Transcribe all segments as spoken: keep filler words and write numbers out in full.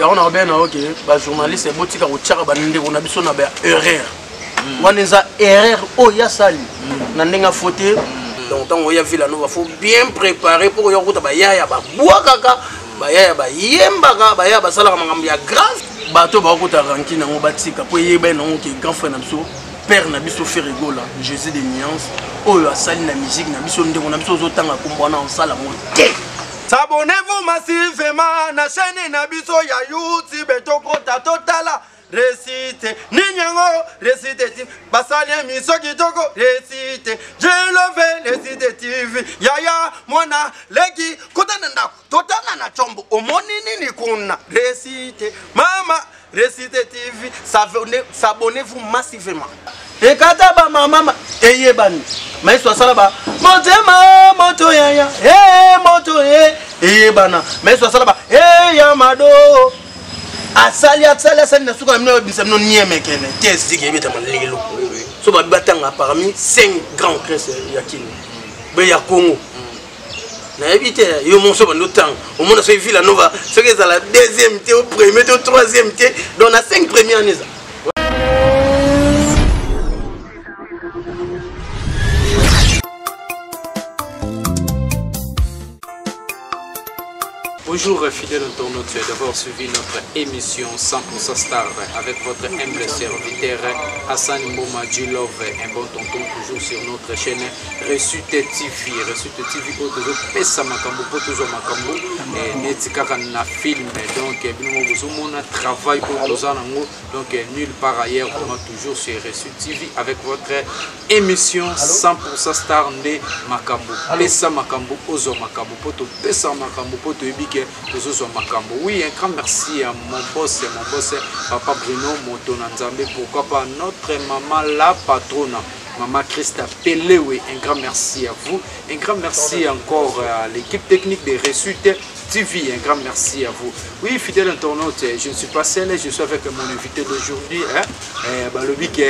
on a bien ok ba journaliste et botika ko tchaka ba ndeko na biso na ba erreur wana za erreur o ya sali na ndenga faute donc tant on ya villa nous faut bien préparer pour yo kuta ba yaya ba boakaka ba yaya ba yembaka ba yaya ba sala makambo ya grave bato ba kuta rankina ngo batika po yeba na ngo ki grand frère na biso père na biso Ferrigo là Jésus des nuances o ya sali na musique na biso ndeko na biso zo tanga kombona en sala mo Abonnez-vous massivement na chaîne Nabiso ya YouTube Toko Totala récite Ninyango récite Basalia Misoki Toko récite je le vais récite T V Yaya Mwana Leki Kotananda Totala na chombo Omoni nini kuna récite Mama récite T V s'abonnez-vous massivement. Et kataba mama eye bani mais soit ça là-bas motema moto yaya eh moto eh eye bana mais soit ça là-bas eh yamado asali asali asali na suka mno bisa mno nieme kene test ki beta malelo so ba batanga parmi cinq grands chrétiens yakini be ya Congo na éviter yo monso bando temps au monde so Villa Nova ce que ça la deuxième té au premier té au troisième té dans la cinq premières années. Bonjour fidèles internautes, d'avoir suivi notre émission cent pour cent Star avec votre humble serviteur Hassan Mboma Djilove, un bon tonton toujours sur notre chaîne Reçute T V. Reçute T V pour toujours pesa makambo pour toujours makambo et netikaka na film donc nous avons travail pour nous en donc nulle part ailleurs on toujours sur Reçute T V avec votre émission cent pour cent Star de makambo pesa makambo ozo makambo pour tout pesa makambo pour tout ebike oui, un grand merci à mon boss, mon boss, Papa Bruno Motonanzambe, pourquoi pas notre maman la patronne, Maman Christa Pelé, oui, un grand merci à vous, un grand merci encore à l'équipe technique de Reçute T V, un grand merci à vous. Oui, fidèle internaute, je ne suis pas seul, je suis avec mon invité d'aujourd'hui, hein, eh, bah, le bic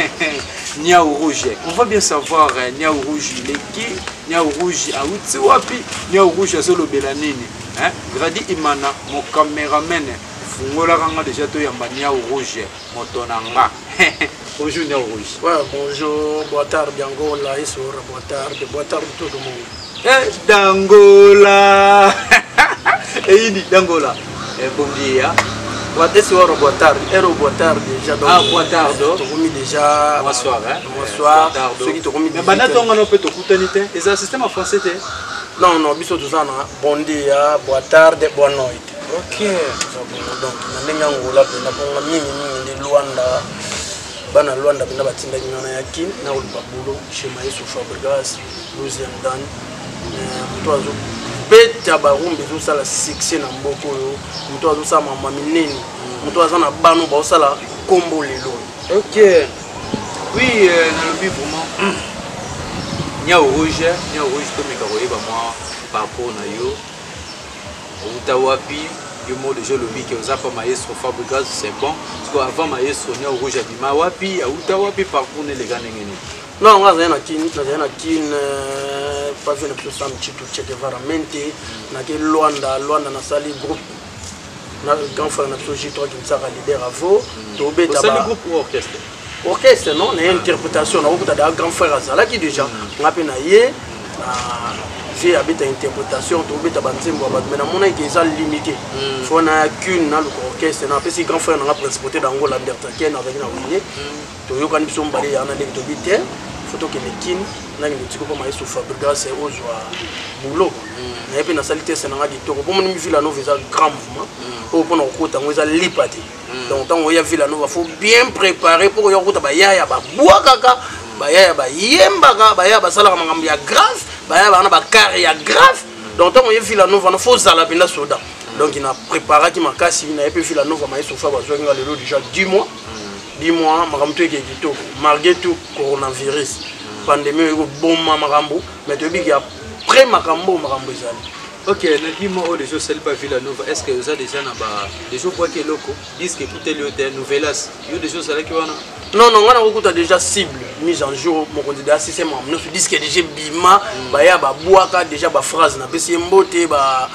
Niao Rouge. On va bien savoir eh, Niao Rouge, les qui, Niao Rouge, à Utiwapi, Niao Rouge à Solo Belanini. Hein? Gradi Imana, mon caméraman, Fungola Ranga déjà to yamba Niao Rouge, Motonanga. Bonjour Niao Rouge. Ouais, bonjour, boa tarde Angola, et sur boa tarde, boa tarde tout le monde. Eh, d'Angola. Et il dit d'Angola. Eh, bon dia. Boa tarde, boa tarde, ero boa tarde déjà. Ah, boa tarde. Tu remis déjà. Bonsoir, hein. Bonsoir. Ceux qui te remis. Mais banato on peut te coutanité. Et ça système en français t'es. Non, non, biso tuzana bon dia, boa tarde, boa noite. OK. Donc, na ndenge Angola pe na konga mingi mingi de Luanda. Bana Luanda pe na batinda nyana yakin na ulupa bulo chez Maïso Fabregas, douzième dan. Mto azo beta barumbi zo sala succès na mboko yo. Mto azo sa mama minene. Mto azo na banu ba sala kombo lelo. OK. Oui, euh, dans le but vraiment Niao Rouge, Niao Rouge to meka koyeba moi par rapport na yo. Utawapi, yo mo déjà le bi que oza pas maestro Fabregas, c'est bon. Parce que avant maestro Niao Rouge abima wapi, utawapi parcours ne les gars ngeni. Non, on a rien à kin, rien à kin pas venir plus sam chitu cheke varamente na ke Luanda, Luanda na sali groupe. Na grand frère na J trois qui sera leader avant. To beta ba. C'est le groupe ou orchestre. Orchestre non, na interprétation na okuta da grand frère azala qui déjà ngape na ye na j'ai habité interprétation to beta banzembo ba mais na mona ki eza limité. Faut na qu'une na le orchestre na pesi grand frère na principauté d'Angola Undertaken avec na wine. To yo kan biso mbali ya na ndenge to bité. Photo que les kin na ngi tiko ko Maïso Fabregas c'est ozwa boulot. Na pe na salité c'est na ngadi to ko mo ni Villa Nova eza grand mouvement. Pour pour na kota ngo eza lipati. Donc tant on y a Villa Nova faut bien préparer pour yo kota ba yaya ba boakaka ba yaya ba yembaka ba yaya ba sala makambo ya grave ba yaya ba na ba carré ya grave. Donc tant on y a Villa Nova na faut sala penda soda. Donc il a préparé qui makasi na pe Villa Nova Maïso Fabregas nga lelo déjà dix mois. dix mois makamto ke kitoko malgré tout coronavirus pandémie ko bomba makambo mais to bi ki après makambo makambo ezali. OK, na dimo o déjà celle pas Villa Nova, est-ce que vous avez déjà na ba déjà quoi que loko disque écouter le de novelas yo déjà ça là qui wana. Non non ngana ko déjà cible mise en jour mon candidat si c'est moi no disque déjà bima ba ya ba boaka déjà ba phrase na pesi mbote ba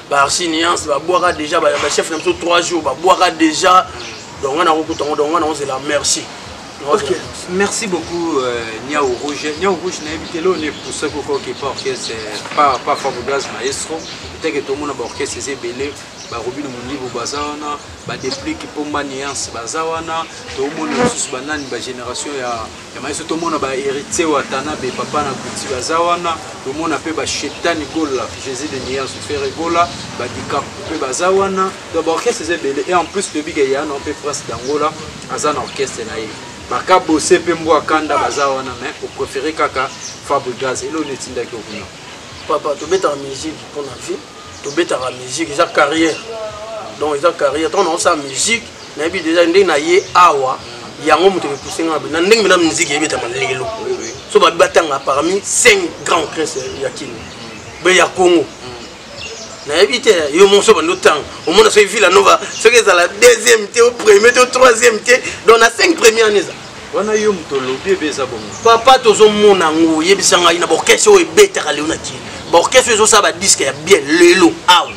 ba arsinance ba boira déjà ba chef na trois jours ba boira déjà donc on a beaucoup donc on a la merci. Ok, merci beaucoup euh, Niao Rouge. Niao Rouge n'a évité l'eau n'est pour ce qui est orchestre pas pas Fabregas Maestro. Peut-être que tout le monde a orchestre c'est belé. Ba Robin Mundibo Bazawana, ba déplique pour maniance Bazawana. Tout le monde sous banane ba génération ya ya Maestro tout le monde ba hérité Watana be papa na petit Bazawana. Tout le monde a fait ba Chetani Gola, Jésus de Niance faire Gola, ba Dika pe Bazawana. Donc orchestre c'est belé et en plus le big ya on peut presque d'Angola, azan orchestre naïe. Baka bossé pe mbo akanda bazawana mais au préféré kaka Fabregas et l'on est tindaki okuna. Papa to beta musique pour la vie, to beta la musique sa carrière. Donc sa carrière ton on sa musique, na bi déjà ndé na ye awa, yango muto pousser ngabe na ndenge na musique ye beta malelo. So ba batanga parmi cinq grands princes yakini. Be ya Congo. Na évité yo mon so bando temps au monde so Villa Nova ce que ça la deuxième té au premier té au troisième té dans la cinq premières années wana yo mtolo bébé za bongo papa tozo mona ngo yebisanga ina orchestre o ebeta ka leona ti orchestre zo sa ba disque ya bien lelo aw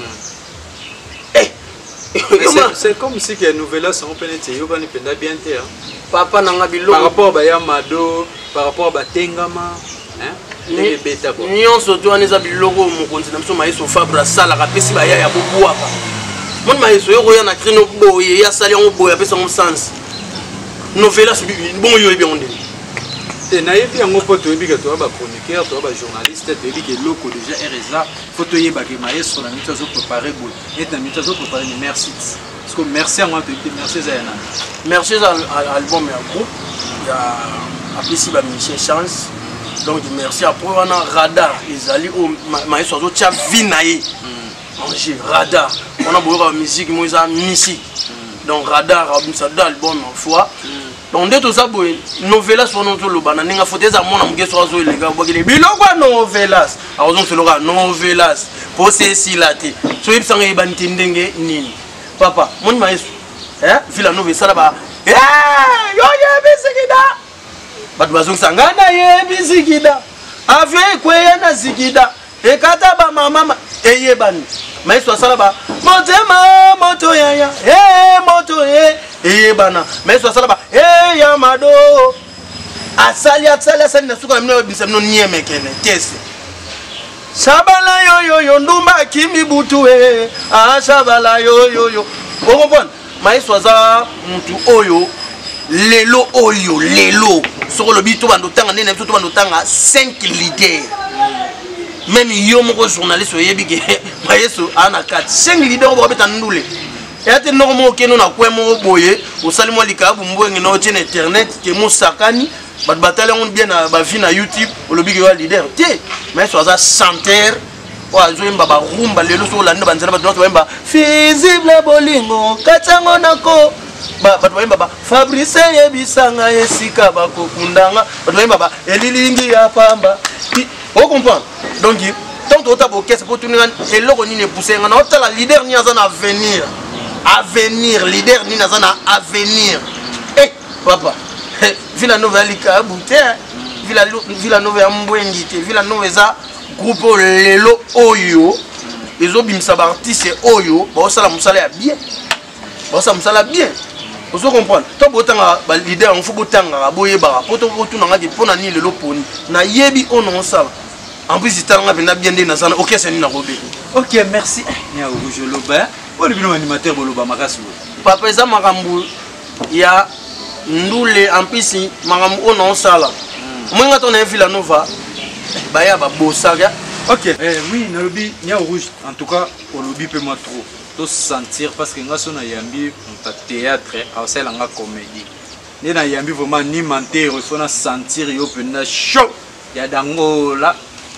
eh c'est comme si que nouvelle sont pénétré yo bani penda bien té papa nanga bilo par rapport ba Yamado par rapport ba Tengama hein ni beta ko nyonso to aneza biloko mokonzi na mso Maestro Fabre sala ka pesi ba ya ya bobuwa pa mon Maestro yo ya na krino boye ya sali ngo boye pesa ngo sens novela so bon yo bien onde et na yebi yango poto yebi ka to ba chroniqueur to ba journaliste to yebi ke loko déjà RSA photo yeba ke Maestro na mito zo préparer boye et na mito zo préparer ni merci parce que merci à moi merci Zayana merci à album et groupe ya apesi ba Michel Chance. Donc merci à pour un radar ils allaient au Maestro zo tia vinaye manger radar on a beaucoup de musique moi ça musique donc radar ça d'album en foi donc de tout ça boy novelas pour nous le bana ninga faut des amona mgeso zo les gars bokile biloko novelas azon se loka novelas pour c'est si laté so yip sanga ibanti ndenge nini papa mon Maestro hein Villa Nova ça là-bas eh yo ya bisikida batu bazong sangana ye bizikida ave kweye na zikida ekata ba mama eyebani Maestro sala ba motema moto yaya eh moto eh eyebana Maestro sala ba eh Yamado asali asali asali na suka mno bisa mno nieme kene tese sabala yo yo yo ndumba kimi butu eh ah sabala yo yo yo o comprendre Maestro za mtu oyo lelo oyo lelo sur le bito bando tanga nene tout bando tanga cinq leaders même yo moko journaliste yebi ke Maestro ana quatre cinq leaders ba beta ndule et ate normal ke no na kwemo boye osalimo likabu mbwenge na otine internet ke musakani bat batale on bien na ba vie na YouTube olobi ke wa leader te Maestro za chanteur wa zo mba ba rumba lelo so landa banzela ba doto mba visible bolingo katango nako ba batu bayimba ba Fabrice yebisanga esika bakokundanga batu bayimba ba elilingi ya pamba o comprendre donc tant to tabo kese pour tunga eloko nini pousser ngana otala leader ni azana avenir avenir leader ni azana avenir eh papa Villa Nova lika bute Villa Villa Nova mbwengi te Villa Nova za groupe lelo oyo ezo bimsa ba artiste oyo ba osala musala ya bien ba osala musala bien. Vous comprenez? Toi, botanga ba leader, on faut botanga boye ba. Poto botu nanga di pona ni lelo poni. Na yebi on ça. En plus il tanga bena bien de na sana. OK, c'est ni na robé. OK, merci. Nia Rouge Loba. O le bino animateur boloba makasu. Papa eza makambu ya ndule en plus makambu on sala. Moi ngato na Villa Nova. Ba ya ba bosaga. OK. Eh oui, na lobi Nia Rouge en tout cas, au lobi peut moi trop. To sentir parce que nga sona yambi on théâtre au sel nga comédie ni na yambi vraiment ni mentir il faut na sentir yo pena show ya dango là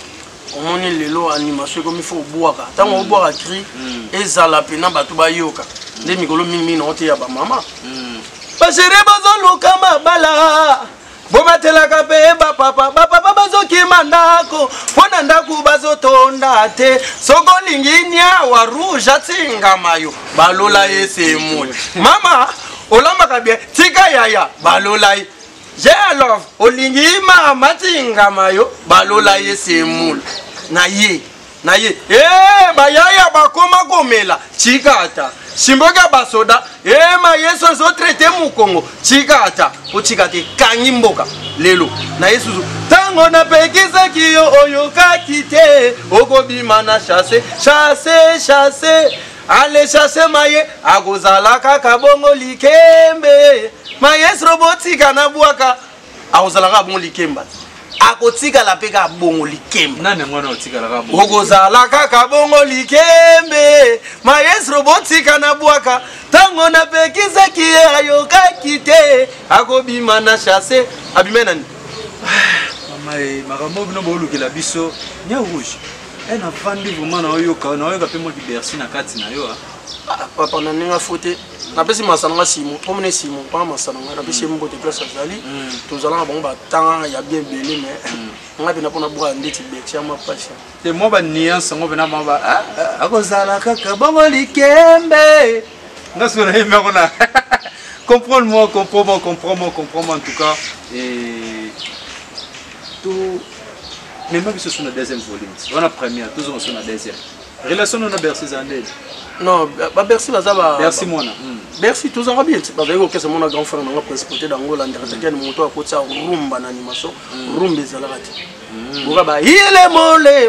on est lelo animation comme il faut boire tant on boire cri ezala pena batu ba yoka nde mikolo mingi na ote ya ba mama ba chérie bazolo kama bala bomatela kape ba papa ba papa bazokima ndako pona ndaku bazotonda te soko linginya wa rouge atinga mayo balola yesemul mama olamba kabie tika yaya balola je love olingi mama tinga mayo balola yesemul na ye na ye eh bayaya bakoma komela chikata simboka basoda eh mayeso zo traiter mu Congo chikata o chikate kangi mboka lelo na yesu tango na pekisa kiyo oyo kakite okobima na chasser chasser chasser allez chasser maye akozala kaka bongo likembe mayeso robotika na buaka akozala kaka bongo likemba akotika la peka bongo likembe nani mwana otika la bongo okozala kaka bongo likembe maestro botika na bwaka tango na pekisa ki ayoka kite akobima na chasser abime nani mama e makambo bino bolukela biso nya rouge e na fandi vraiment na oyo ka na oyo ka pe mo Bercy na kati na yo papa na ninga fote na pesi masana nga simo pomene simo pa masana nga na pesi mbote place azali tozala bon ba temps ya bien belé mais nga bina pona bwa ndeti bexia ma pasha te mo ba nuance ngo bina ba akozala kaka bongo likembe nga sona yemba kona comprends-moi comprends-moi comprends-moi comprends-moi en tout cas et tout même si c'est une deuxième volume on a première toujours on a deuxième relation on a Bercy Zandel. Non, bah Bercy bazaba. Bercy mona. Bercy tous en bien. Parce que c'est mon grand frère dans la principauté d'Angola, ndakataki ni moto akotsa rumba na animation, rumba ezalakati. Baba il est molé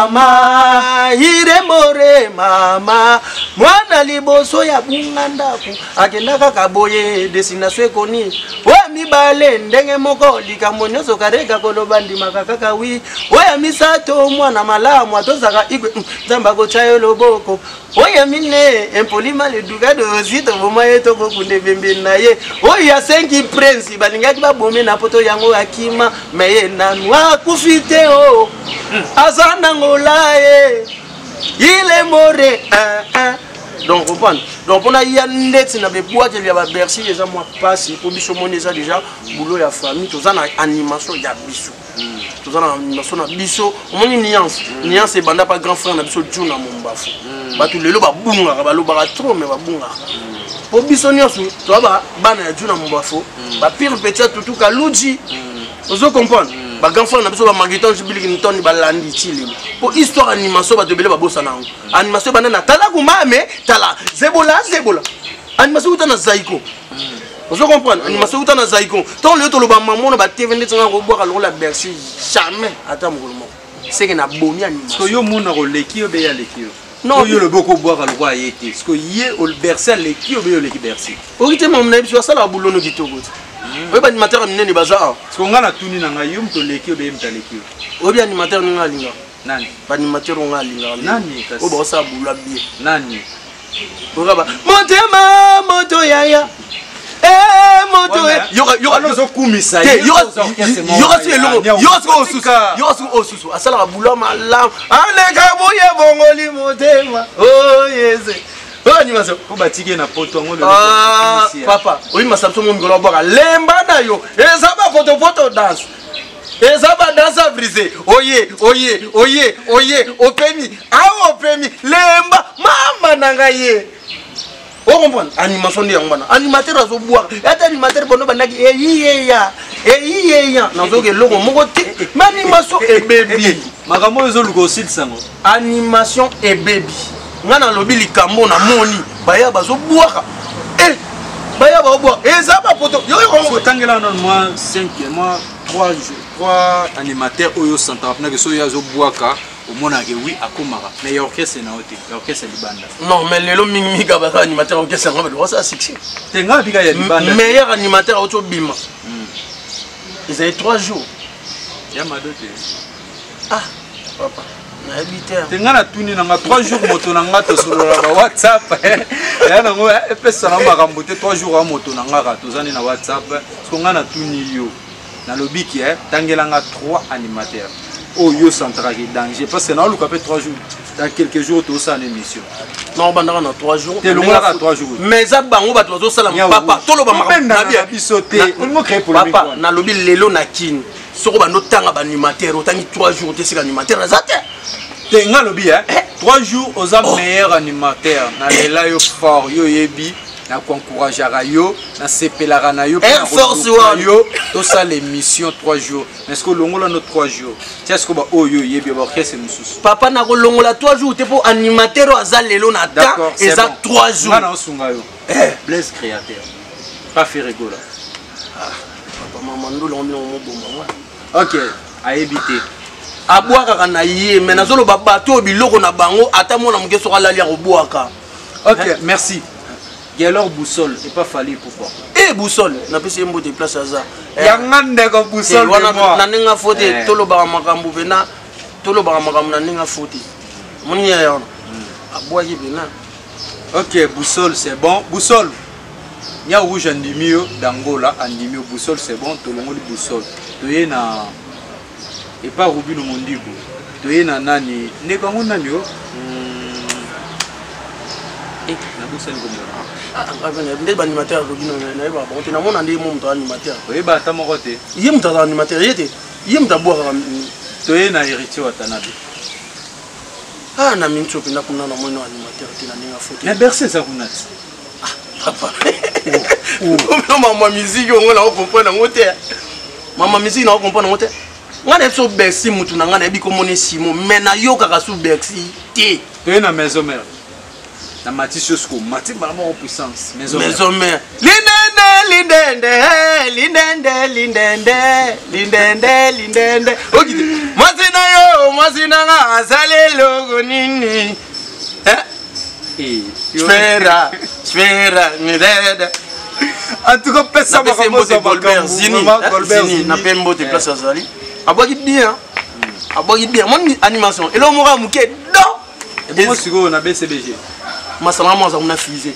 mama, il est molé mama. Mwana liboso ya bungandaku, akenda kaka boye destination ekoni. Wa mibale ndenge moko likambo nyoso kareka koloba ndima kaka wi. Wa misato mwana malamu atozaka igwe nzamba ko chayo loboko. Oya mine impolima le duga de zito boma yeto ko kunde bembe na ye. Oya senki prince balingaki ba bomé na poto yango akima meye nanwa kufite o. Azana ngolaye. Il est moré un un. Donc comprendre. Donc on a y a net na be boîte il y a Bercy déjà moi passe pour biso moneza déjà boulot ya famille tous en animation ya biso. Tous en animation na biso on une nuance. Nuance et banda pas grand frère na biso Juna Mombafu. Ba tout lelo ba bunga ba lo ba trop mais ba bunga. Pour biso nyonso to ba bana ya Juna Mombafu ba pire petit tout ka luji. Vous comprenez? Ba grand frère na biso ba Magiton Jubiliki Nton ba landi chili. Pour histoire animation ba debele ba bossa na. Animation bana na tala kumame tala zebola zebola. Animation utana zaiko. Vous comprenez? Animation utana zaiko. Tant le to lo ba mamono ba T V ndetanga ko boka lo la Bercy jamais ata mokolo. C'est que na bomi animation. Parce que yo mona ko leki yo be ya leki yo. Non, yo le boko boka lo kwa yete. Parce que yé au Bercy leki yo be yo leki Bercy. Orite mo mna biso sala bulo no kitoko. Oui, bah, animateur minene bazar. Parce qu'on a la tuni na ngayum to leki obe mta leki. Obi animateur nga linga. Nani? Ba animateur nga linga. Nani kasi? O ba sa bula bien. Nani? Oba motema moto yaya. Eh moto yo yo yo zo kumisa. Yo yo yo su elongo. Yo su osusu. Yo su osusu. Asala bula malam. Ale ka boye bongoli motema. Oh yes. Animation ko batike na poto ngo le ah papa oui masamso mo ngolo boka lemba na yo ezaba photo photo dance ezaba danse brisé oye oye oye oye opemi ah opemi lemba mama nanga ye o comprendre animation ndi yango bana animateur azo boire ata animateur bono bandaki e yiye ya e yiye ya nazo ke longo moko te animation e baby makambo ezo luko sil sango animation e baby ngana lobi likambo na moni baya bazo boaka eh baya ba boaka eza ba poto yo yo tangela non moi cinq moi trois trois animateurs oyo santa na que so yazo boaka au mona ke oui akomaka mais ya orchestre na ote ya orchestre libanda non mais lelo mingi mingi ba animateur orchestre ngaba do ça succès tenga bika ya libanda meilleur animateur auto bima ils avaient trois jours ya madote ah papa tenga na tuni nanga trois jours moto nanga to solo ba WhatsApp ya nango epesa na makambo te trois jours moto nanga ka tozani na WhatsApp parce nga na tuni yo na lobiki eh tangelanga trois animateurs oh yo centraki danger parce que na luka pe trois jours dans quelques jours to ça en émission non bandaka na trois jours te longa ka trois jours mais za bango ba to sala papa to lo ba makambo na bien bisoté on mo créer polémique papa na lobi lelo na kini soko ba no tanga ba animateur otangi trois jours te sika animateur na zate tenga lobi hein trois jours aux meilleurs animateurs na lela yo fort yo yebi na encourageara yo na sepelaka na yo Air Force One yo to ça l'émission trois jours mais est-ce que longola no trois jours tiens ce que ba oyo yebi ba orchestre mususu papa na ko longola trois jours te po animateur aza lelo na ta eza trois jours ngana osunga yo eh Blaise créateur pas faire rigola ah papa maman ndo longo mo bomba OK a éviter abwaka na ye mais nazolo ba bato biloko na bango ata mona mukeso kala lia ko bwaka. OK merci. Et alors boussole et pas fallu pourquoi eh boussole na pesi mbo de place aza ya ngande ko boussole wana na ninga fote tolo ba makambu bena tolo ba makambu na ninga fote moni ya yon abwaki bena. OK boussole c'est bon boussole nya rouge andimio d'Angola andimio boussole c'est bon tolongoli boussole toye na et pas Rubino Mondigo toye na nani ne kango nani yo eh na boussole comme ah nde ba animateur Rubino na ba bon na mona ndi mo mto animateur oui ba ta moko te ye mto animateur yete ye mto boka toye na héritier watanabe ah na mincho pina kuna na mono animateur tina ninga foto na bercer ça kunati ah papa oh maman musique on la comprendre ngote maman musique na comprendre ngote ngana so Bercy mutu na ngana bi ko moni simo mais na yo kaka su Bercy te toye na maison mère na Matisse Sco Mati vraiment en puissance maison maison mère lindende lindende lindende lindende lindende lindende okite masina yo masina nga azale logo nini eh eh sfera sfera nidede en tout cas pesa ba ko so Golbert Zini Zini na pembo te place azali aboki bien aboki bien mon animation et là mo ra muke do et moi sigo na B C B G masama mo za na fusée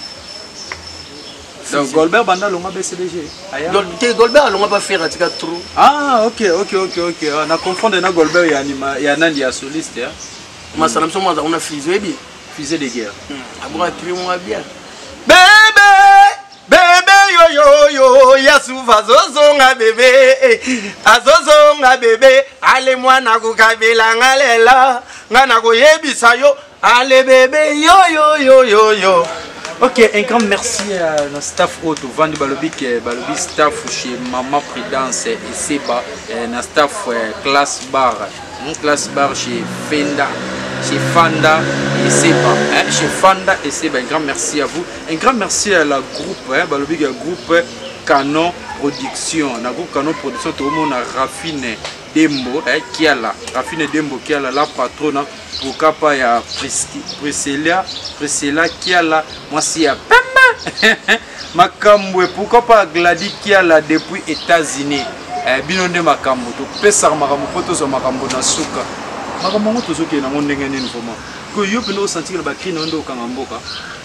donc Golbert banda longa B C B G donc te Golbert longa pas faire atika trop ah OK OK OK OK on a confondé na Golbert ya anima ya nandi ya soliste hein masama mo za na fusée bien fusée de guerre abora tu moi bien bébé bébé yo yo yo yasuva zozonga bébé azozonga bébé ale mwana kukabela ngalela ngana ko yebisa yo ale bébé yo yo yo yo yo. OK un grand merci à notre staff auto Vandi Balobi Balobi staff chez Maman Prudence et Seba na staff classe bar une classe bar chez Fenda chez Fanda et Seba hein, chez Fanda et Seba un grand merci à vous un grand merci à la groupe hein, Balobi groupe Canon Production na groupe Canon Production tout le monde a Raffine Dembo hein, qui a là Raffine Dembo qui a là la patronne pour capa ya Priscilla Priscilla qui a là moi si ya pema makambo pourquoi pas Gladys qui a là depuis États-Unis eh binonde makambo to pesa makambo poto so makambo na suka makambo ngoto zo ke na ndenge nini vraiment ko yo pe no sentir ba kri ndo kanga mboka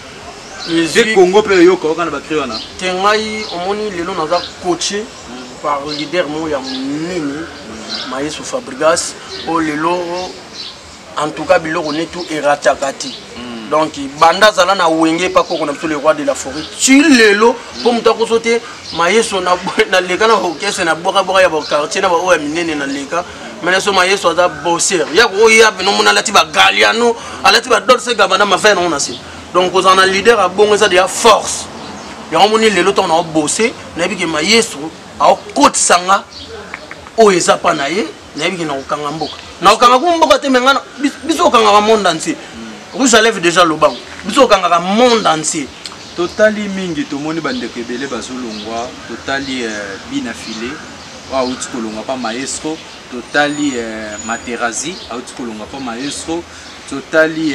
les Congo pe yo ko kana ba kri wana tengai omoni lelo naza coaché par leader mo ya nini Maïs ou Fabregas o lelo en tout cas biloko netu eratakati mm. donc banda zala na wenge pa ko na le roi de la forêt tu lelo pour mutako sote Maïso na na leka na orchestre na boka boka ya quartier na ba o minene na leka mais so Maïso za bosser ya ko ya bino mona lati ba Galiano alati ba dolce gabana ma fait non nasi donc aux en leader a bon ça de force ya moni lelo ton na bosser na bi ke Maïso a côte sanga o eza pa na ye na bi ke na okanga mboka na okanga kumboka te mengana biso okanga ka monde entier rouge à lèvres déjà le banc biso okanga ka monde entier totali mingi tomoni bandeko ebele bazolongwa totali bina filé wa uti kolongwa pa maestro totali Materazzi auti kolongwa pa maestro totali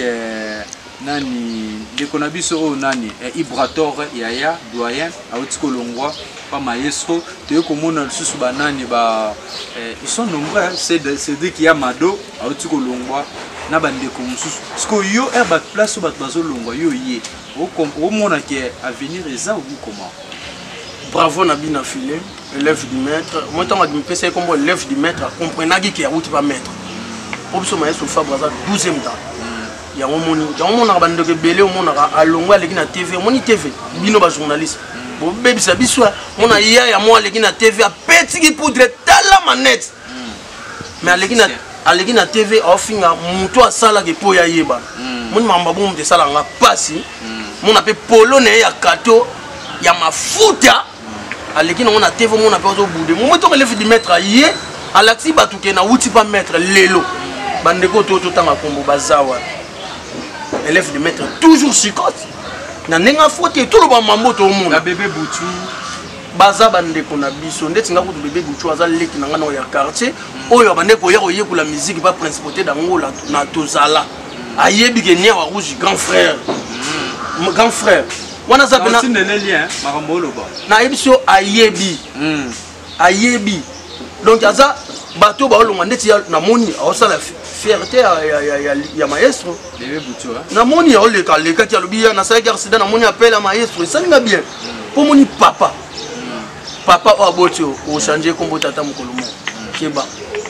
nani ndeko na biso o nani Ibrator yaya doyen auti kolongwa pas maestro te komona lisusu banani ba ils sont nombreux c'est c'est dit qu'il y a Mado auti kolongwa na bandeko mususu sko yo er ba place ba bazolongwa yo yé o mona ke avenir eza ou comment bravo na bina filé élève du maître moi tant me pèse comme élève du maître comprenait que route pas maître option maestro Fabraza douzième temps ya omoni ya omona bandeko belé omona alongwa leki na T V omoni T V bino ba journaliste bo bebisa biso mona ya ya moi leki na T V a petit poudre tala manette mais aleki na aleki na T V ofinga muto asala ke po ya yeba moni mamba bo mte sala nga pasi mona pe polo ne ya kato ya mafuta aleki nango na tv mona mpe ozoboude moment to relève du maître ye alaxi bato ke na wuti pa maître lelo bandeko to totanga kombo bazawa élève du maître toujours chicote na nenga faute tout le ba mambo to mona bébé Boutou baza bandeko na biso ndeti nga kutu bébé Boutou aza leki na nga na ya quartier oyo bandeko ya koyekola musique pa principauté d'Angola na tozala ayebi ke nia wa rouge grand frère grand frère wana za pena le lien makambo loba na ebiso ayebi ayebi donc aza bato ba olonga ndeti na moni osala fierté ya ya ya maestro bébé Boutou na moni oleka leka ti alobi na sa garcida na moni appel à maestro ça nga bien pour moni papa papa o aboti o changer kombo tata mokolo mo keba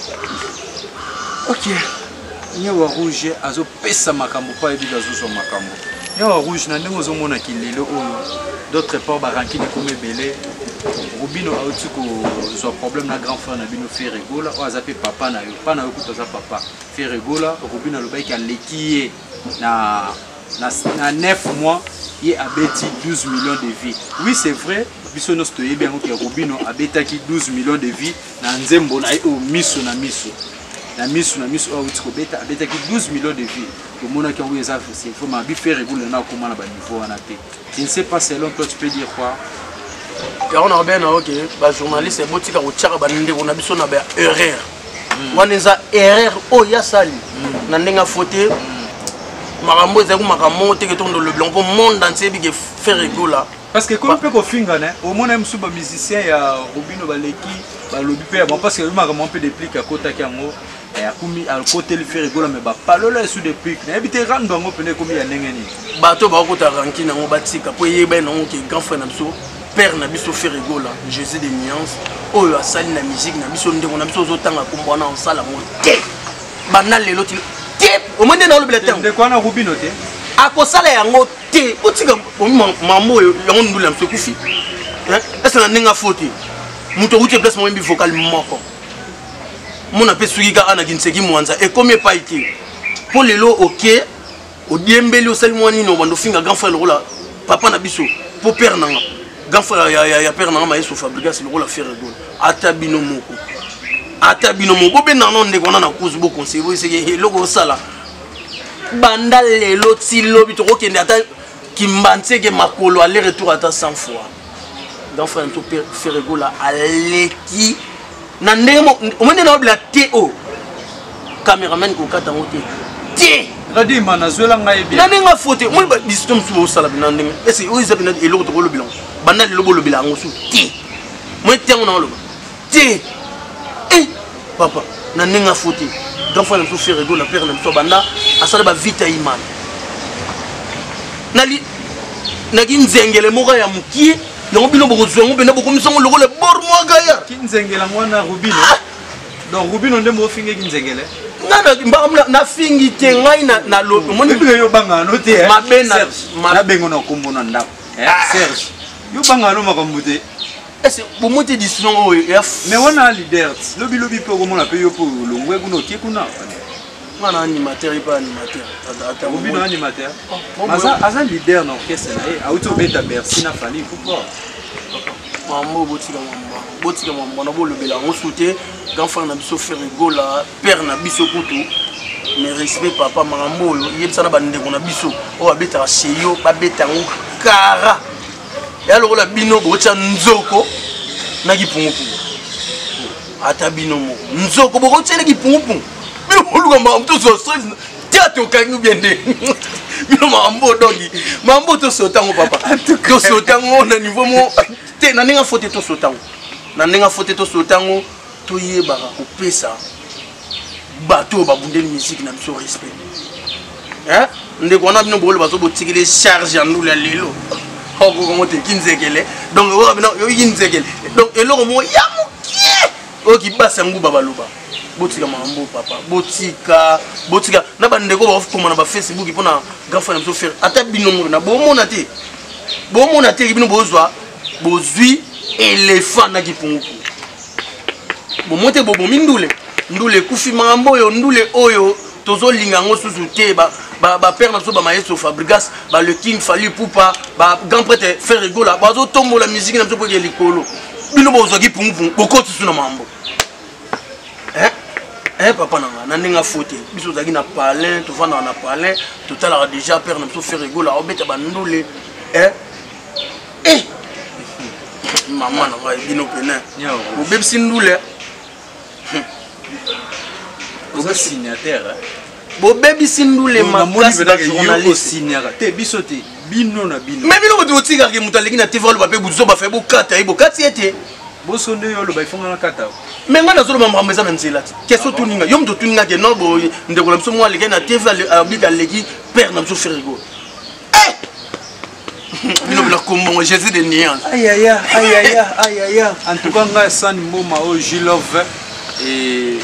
ok nyawa rouge azo pesa makambo pa ebi azo so makambo nyawa rouge na ndenge ozo mona kilelo oyo d'autre part barankini comme belé Rubino a aussi ko problème na grand frère na bino Ferregola o azape papa na yo pa na yo kutoza papa Ferregola Rubino lo baiki aleki na na neuf mois il a bêti douze millions de vies. Oui, c'est vrai. Biso no stoye bien que Rubino a bêti douze millions de vies na nzembo na o miso na miso. Na miso na miso o utiko beta a bêti douze millions de vies. Au monde qui a eu ça c'est faut ma bi faire réguler na comment na ba niveau na té. Je ne sais pas selon toi tu peux dire quoi. Ya on a bien OK, ba journaliste botika ko tchaka ba ndé on a biso na ba erreur. Wana za erreur o ya sali. Na ndenga faute. Marambo ezako makambo te que tourne le blanc pour monde entier bi faire rigola parce que comme peut ko finga né au monde même sous ba musicien ya Rubino baleki ba lobi pe bon parce que makambo peut déplique à côté kango et a kumi à côté le faire rigola mais ba palola sous des pics na habité rando ngo pene comme ya ndengeni bato ba ko ta ranki na ngo batika po yeba na ngo ki grand frère na biso père na biso faire rigola Jésus de nuances oyo asali na musique na biso ndeko na biso zotanga kombona en sala mo te banal lelo ti au moins dans le bulletin de quoi na Rubino te akosala yango te otika mambo yango ndula mse kufi est-ce na ninga faute muto uti place mo mbi vocal moko mona pe suika ana kinseki mwanza et combien pas été pour lelo OK o diembeli o sali mwani no bando finga grand frère le rôle papa na biso pour père nanga grand frère ya ya père nanga maïso fabrica c'est le rôle à faire rigolo atabino moko ata binomo bobe nano ndeko na kuzu bo conseil bo c'est logo sala banda lelo ti lobi to kokende ata kimbanse ke makolo aller retour ata cent fois dans frère to faire rigola aleki na ndemo o mende na obla T O cameraman ko kata ngote te radi mana zwela ngai bien na ninga faute mo ba distom su bo sala bina ndenge esi o isa bina eloko to ko lobi banda lelo bo lobi la ngosu te mo tengo na lobi te eh papa na ninga foti grand frère nous faire rigoler père na so banda asala ba vita iman nali nagi nzengele moko ya mukie yango bino boko zongo bena boko misongo loko le bor mo gaya kinzengela ngwana Rubino donc Rubino ndembo finge kinzengele ngana mbamla na fingi te ngai na na lo moni bi yo banga no te mabena na bengo na kombo na ndako Serge yo banga no makambo te est-ce pour monter discussion mais on a leader lobi lobi pe ko mona pe yo po longwe kuno ki kuna mana animateur pas animateur ata Rubino animateur maza aza leader na orchestre na e auto beta Bercy na fali pourquoi mambo botika mambo botika mambo na bolobela on souté grand frère na biso faire rigola père na biso kutu mais respect papa mambo yo yebisa na bande ko na biso o abeta chez yo ba beta ngara ya loko la bino bocha nzoko na kipungupu ata bino mo nzoko boko tshele kipungupu bino oluka mambo to so stress tiato kangu biende bino mambo dongi mambo to sotango papa to sotango na niveau mo te na ninga faute to sotango na ninga faute to sotango to yeba ko pesa bato ba bundeli musique na biso respect hein ndeko na bino bolo bazo botikile charge ya ndula lelo comment te kinzekele donc yo kinzekele donc eloko mo ya mukie o ki basa nguba baloba botika mambo papa botika botika na bandeko ba ofuma na ba Facebook pona grand frère so faire ata binomo na bomona te bomona te bino bozwa bozwi éléphant na kipungupu bomote bobo mindule ndule kufi mambo yo ndule oyo tozo lingango susu te ba ba ba père na so ba maestro Fabrigas ba le king Fally Ipupa ba grand prêtre Ferrego la ba zo tombo la musique na so pour likolo bino bozo ki pungu pungu boko susu na mambo eh eh papa nanga na ninga fote biso zaki na palin to vanda na palin total a déjà père na so Ferrego la obeta ba ndule eh eh maman na va bino pena o bebsi ndule vous êtes signataire bo baby sindule makasi ba journaliste signara te bisote bino na bino mais bino boto tika ke mutaleki na T V lo ba pe buzo ba fe bo kata ibo kati ete bo sonde yo lo ba ifonga na kata mais ngana zo lo mamba meza na nzela ti keso tuninga yo mto tuninga ke no bo ndeko la biso mo aleki na T V abika leki père na biso Ferrego eh bino bila kombo Jésus de Nian aïe aïe aïe aïe aïe aïe en tout cas nga San Mboma o Gilove et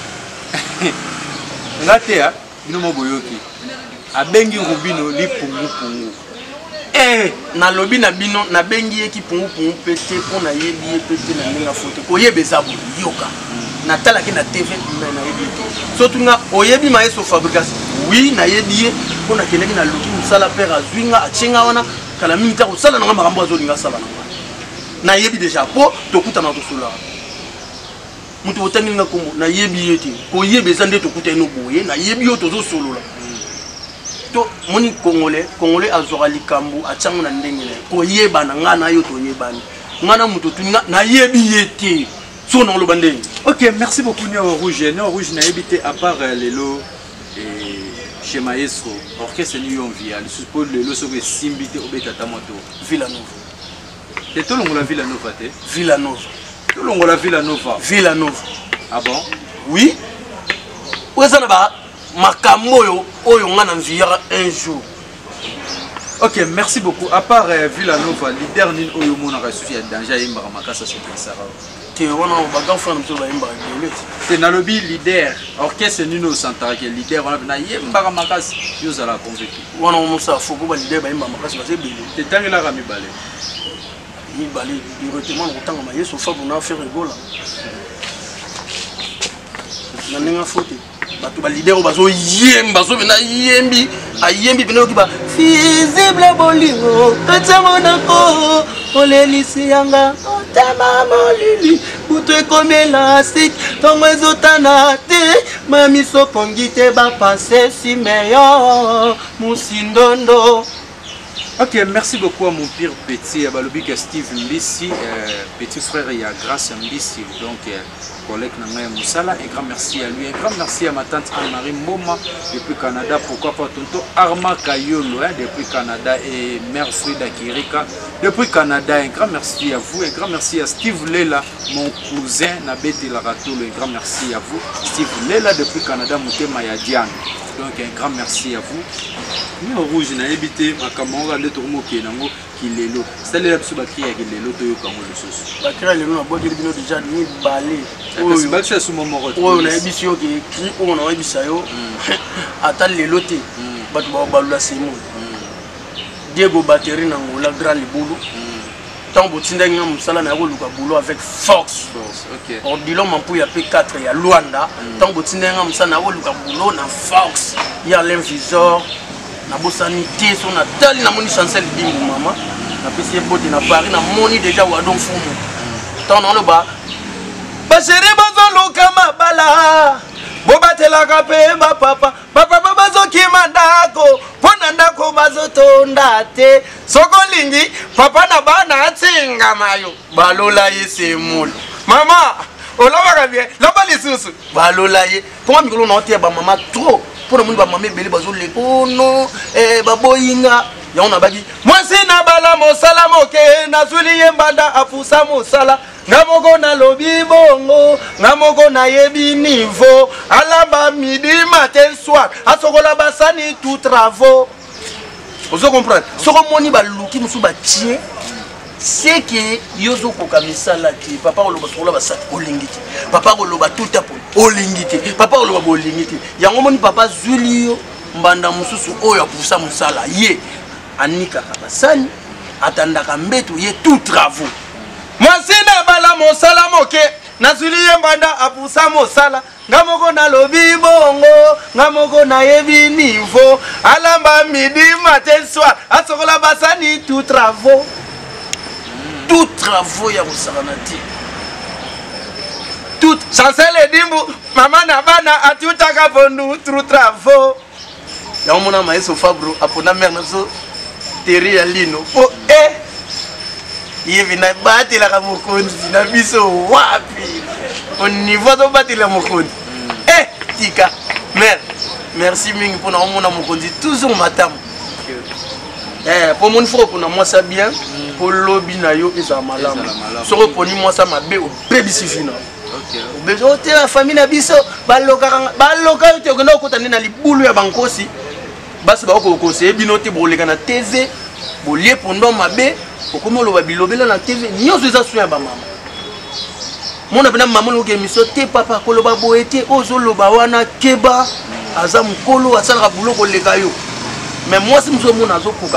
ngatea bino moboyoki abengi rubino li pungu pungu eh na lobi na bino na bengi eki pungu pungu pete pona yebi pete na ninga foto ko yebe zabu yoka na tala ki na T V mais na yebi surtout nga oyebi maestro Fabrigas oui na yebi pona keleki na loki musala père azwinga achenga wana kala minta ko sala nga makambo azolinga sala na na yebi déjà po tokuta na to sola mutu otangi nga kombo na yebi yete ko yebe zande to kuta eno boye na yebi yo tozo solola to moni congolais congolais azora likambu achangu na ndenge ne ko yeba na nga na yo to yebani ngana mutu tuninga na yebi yete so na lo bande. OK, merci beaucoup Néo Rouge. Néo Rouge na yebité à part lelo et chez maestro orchestre ni on via le suppose lelo so que simbité obetata moto Villanova te tolongo la Villanova te Villanova tolongo la Villanova Villanova ah bon oui ouezana ba makambo yo oyo ngana via un jour. OK, merci beaucoup. À part euh, Villanova, leader nin oyo mona reçu ya danger yimba makasa c'est ça. Te wana ba gafana mto ba yimba ngele. Te na lobby leader, orchestre nino santara ke leader wana na yimba makasa yo zala convaincu. Wana musa foko ba leader ba yimba makasa ba sebele. Te tangela ka mibale. Mibale directement ngotanga ma yeso fa bona faire rigola. Na ninga fote. Bato ba leader bazo yemba zo bena yembi ayembi bena ki ba visible bolingo katamona ko olelisi yanga otama molili buto ekomela sik tongo ezotana te mami sopongi te ba passer si meilleur musindondo. OK, merci beaucoup à mon pire petit balobi que Steve Mbisi euh, petit frère il y a grâce à Mbisi donc euh, collègue Nangaya Moussala, et grand merci à lui, un grand merci à ma tante Anne-Marie Mboma depuis Canada, pourquoi pas tonton Arma Kayolo hein, depuis Canada et mère Frida Kirika depuis Canada, un grand merci à vous, un grand merci à Steve Lela, mon cousin Nabeti Laratolo, un grand merci à vous, Steve Lela depuis Canada, Moutema Yadian. Donc un grand merci à vous. Nous rouge n'a habité ma camarade de tourmo qui est nango qui lelo. C'est là que ba créer qui lelo to yo kango le soso. Ba créer lelo na bodi bino déjà ni balé. Oyo ba créer sous moment retour. Oyo na ebisio qui écrit on na ebisa yo. Ata lelo te. Ba to ba balula simo. Diego batterie na ngola grand libulu. Tant botinda nga musala na ko luka boulot avec force. OK. Ordilon mampu ya P quatre ya Luanda. Tant botinda nga musala na ko luka boulot na force. Ya l'invisor na bosanité son na tali na moni chancel bingu mama. Na pesi bote na Paris na moni déjà wa don fumu. Tant na lo ba. Ba chéri bazo luka mabala. Bobatela ka pemba papa. Papa bazo kimandako. Pona ndako bazo tonda te. Soko lingi papa na bana atsinga mayo balola yese mul mama olaba ka bien laba lisusu balola ye pour mikolo na otia ba mama trop pour mo ba mama beli bazo le ono eh baboyinga ya ona bagi mwasi na bala mosala moke na zuli yembanda afusa mosala ngamoko na lobi bongo ngamoko na yebi niveau alamba midi matin soir asokola basani tout travaux. Vous comprenez? Ce que moni ba luki musu ba tie c'est que yozo ko kamisa la ti papa oloba sola ba sat olingiti papa oloba tout apo olingiti papa oloba bolingiti yango moni papa zulio mbanda mususu oyo apusa musala ye anika kabasani atandaka mbetu ye tout travaux mwasina bala mosala moke na zuliye mbanda apusa mosala nga moko na lobi bongo nga moko na yebi niveau alamba midi matin soir asokola basani tout travaux tout travaux ya kosakana te tout chancel edimbu mama na bana atutaka pondu tout travaux yango mona maeso fabro apona mère na biso teri ya lino po e yebi na batelaka mokonzi na biso wapi au niveau tobatela mokonzi eh tika mère merci mingi mpona omona mokonzi toujours matamu eh po moni foko na mwasa bien po lobi na yo ezala malamu soko poni mwasa mabe obebisi fina obebi ote la famille na biso balokaka baloka yo te okenda okota nde na libulu ya bankosi basi bakokokonseye bino te boleka na tv bolie pondo mabe okomi oloba bilobela na tv nyonso eza soin ya bamama mona pena mama loke émission te papa koloba boye te ozoloba wana keba aza mokolo asalaka bulo koleka yo mais mwasi mosu omona azokoka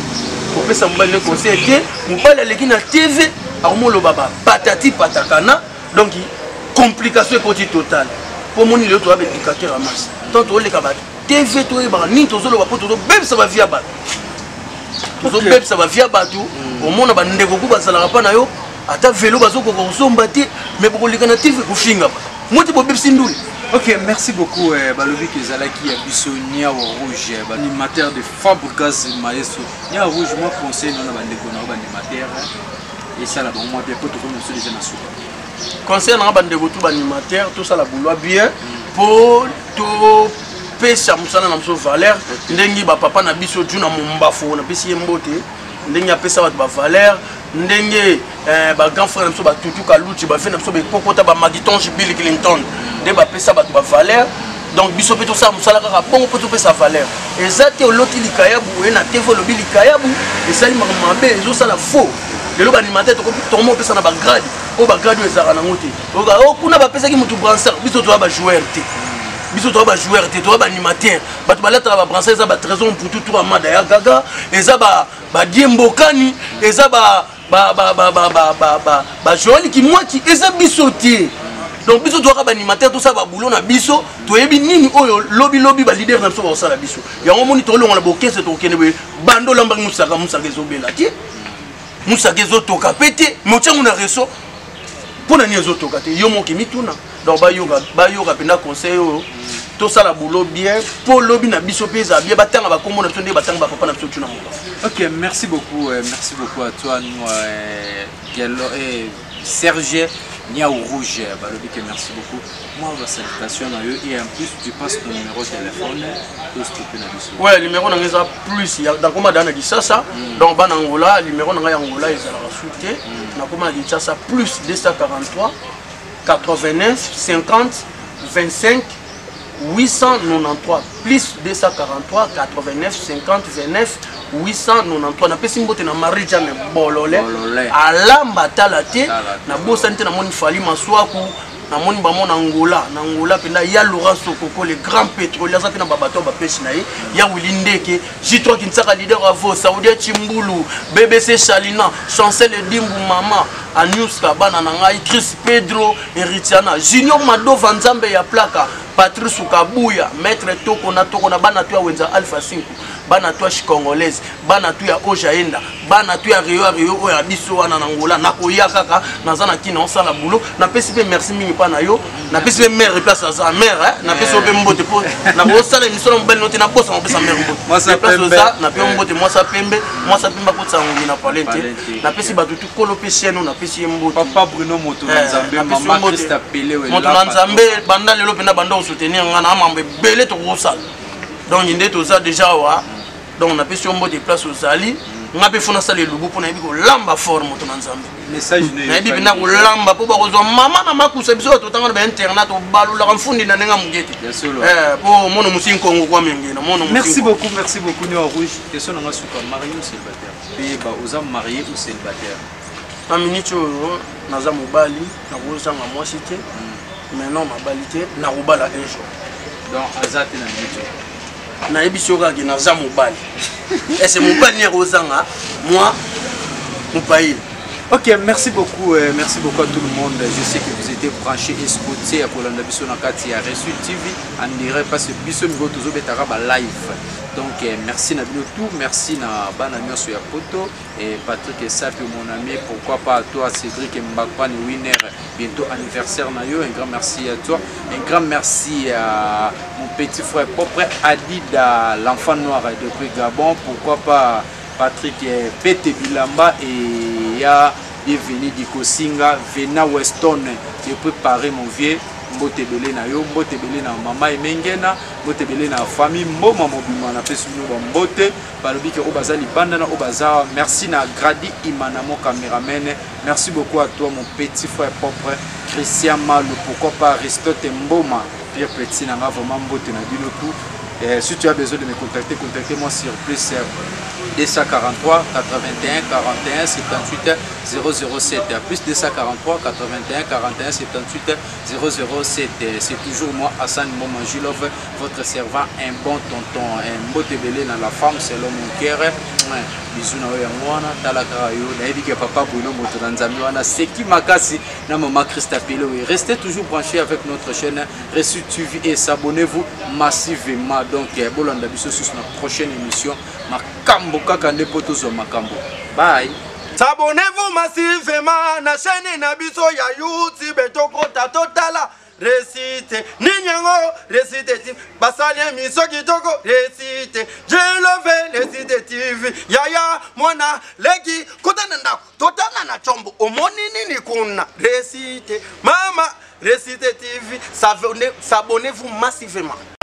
kopesa mobali ne conseil te mobali aleki na tv akomi oloba bapatati patakana donc complication ekoti totale mpo moni lelo toya baéducateur ya masi tant tooleka ba tv toyebaka nini tozoloba mpo tozobebisa bavie ya bato tozobebisa bavie ya bato omona bandeko ku bazalaka mpa na yo ata velo bazokoka kosomba te mais bokoleka na tv kofinga ba moti bobebisi ndule. Ok, merci beaucoup. Euh, Balobi Kezalaki a biso Niao Rouge, animateur de Fabregas Maestro. Niao Rouge, moi conseil non bandeko na animateur et ça là bon moi bien pour tout le monde déjà na souka. Conseil na bandeko tout animateur, tout ça la boulot bien pour tout pesa musana na mso valeur ndengi ba papa na biso juna mombafo na pesi yembote ndengi apesa ba ba valeur ndenge eh, ba grand frère na biso ba tutu kaluti ba fena biso be kokota ba magitonge Bill Clinton de ba pesa ba ba valeur donc biso pe to sa musala kaka bongo po to pesa valeur ezate oloti likayabu e na T V lobi likayabu esali mabe ezo sala faux lelo ba animateur to ko mo pesa na ba grade o ba grade ezaka na ngote o kuna ba pesa ki mutu bransard biso to ba joueur te biso to ba joueur te to ba animateur bato balata ba bransard eza ba trésor pour tout tout amada ya gaga eza ba ba diembokani eza ba ba ba ba ba ba ba ba ba joli ki moi ki eza biso te donc biso to ba animateur tout ça ba boulot na biso to yebi nini oyo lobby lobby ba leader na biso ba sala biso yango moni to longa na bokese to kene be bando lamba musaka musaka ezobela ti musaka ezotoka pete mochangu na reso pona ni ezotoka te yo moki mituna donc ba yoga ba yoga pena conseil oyo to sala boulot bien pour lobby na biso pesa bien batanga ba komona biso nde batanga ba papa na biso tuna moka. Ok, merci beaucoup, euh, merci beaucoup à toi nous euh, Gallo et Serge Niao Rouge, Balobi que merci beaucoup. Moi la salutation et en plus tu passes ton numéro de téléphone tout ce que tu as. Ouais, le numéro n'anga plus dans comment dans dit ça ça donc ban Angola numéro n'anga Angola ils ont rajouté na comment dit ça ça plus deux cent quarante-trois quatre-vingt-neuf cinquante vingt-cinq huit cent quatre-vingt-treize plus deux cent quarante-trois quatre-vingt-neuf cinquante vingt-neuf huit cent quatre-vingt-treize na pesi mbote na Marie Jeanne Bolole alamba talate na bosante na moni fali maswaku na moni bamo na Angola na Angola penda ya Laurent Sokoko le grand pétrolier ça pena babato ba pêche na ye ya Wilindeke J trois Kinsaka leader avo Saoudia Chimbulu B B C Chalina Chancel Dimbu Mama Anius Kabana na ngai Chris Pedro Eritiana Junior Mado Vanzambe ya plaka Patrice Kabuya maître Toko na Toko na bana tu ya Wenza Alpha cinq bana tu ya Congolaise bana tu ya Ojaenda bana tu ya Rio Rio o ya biso wana na Angola na koya kaka nazana kina on sala boulot na pesi pe merci mingi pa na yo na pesi pe mère place za mère hein na pesi pe mbote po na bo sala ni solo mbele note na bossa on pesa mère mbote moi ça place za na pe mbote moi ça pembe moi ça pemba ko tsangi na palente na pesi batu tu kolo pesi no na pesi mbote papa Bruno Moto Nzambe maman Christa Pelé we Moto Nzambe banda lelo pena banda soutenir ngana mambe belé to kosala donc inde to ça déjà wa donc on a pu sur un mot de place aux Ali on a pu faire ça les lobos pour n'aller que lamba forme Moto Nzambe message n'a dit bien que lamba pour pas que maman na makusa biso to tanga na internet to balu la mfundi na nenga mugeti eh pour mono musin Congo kwa mingi na mono musin. Merci beaucoup, merci beaucoup Niao Rouge. Question na suka marié ou célibataire et ba aux hommes mariés ou célibataire na minito naza mobali na kozanga mwasi te mais non mabali te na robala un jour donc azate na minito na ebisoka ki naza mobali et c'est mobali ne rozanga moi mopaye Ok, merci beaucoup, euh, merci beaucoup à tout le monde. Je sais que vous étiez branchés et scotchés à Kolanda Biso Nakati à Reçu T V. On dirait parce que Biso Migo Tozo Betaraba live. Donc euh, merci na tout, merci na Banamio sur Poto et Patrick et Sapi mon ami. Pourquoi pas à toi Cédric Mbakpa et Winner. Bientôt anniversaire Nayo. Un grand merci à toi. Un grand merci à mon petit frère propre Adida, l'enfant noir depuis Gabon. Pourquoi pas Patrick Pete Bilamba et ya bienvenue Diko Singa Vena Weston depuis Paris mon vieux mbote belé na yo mbote belé na mama emengena mbote belé na famille mboma mobima na pesi no ba mbote balobi ke obaza libanda na obaza merci na Grady Imana mon caméraman merci beaucoup à toi mon petit frère propre Christian Malo pourquoi pas Aristote Mboma Pierre Petit na vraiment mbote na bino tout. Et si tu as besoin de me contacter, contactez-moi sur plus deux cent quarante-trois quatre-vingt-un quarante et un soixante-dix-huit zéro zéro sept plus deux cent quarante-trois quatre-vingt-un quarante et un soixante-dix-huit zéro zéro sept. C'est toujours moi, Hassan Momajilov, votre servant, un bon tonton, un beau tébélé dans la femme selon mon cœur. Bisous na oya mwana talaka yo na yebike papa Bruno moto na nzambe wana seki makasi na maman Christa Pelo. Restez toujours branchés avec notre chaîne Reçu T V et s'abonnez-vous massivement. Donc bolanda biso sur notre prochaine émission makambo kaka nde poto makambo. Bye. S'abonnez-vous massivement na chaîne na biso ya YouTube tokota totala récite ninyango récite basalien miso kitoko récite je love récite T V yaya mwana leki kutana ndako totana na chombo omoni nini kuna récite mama récite T V s'abonnez-vous massivement.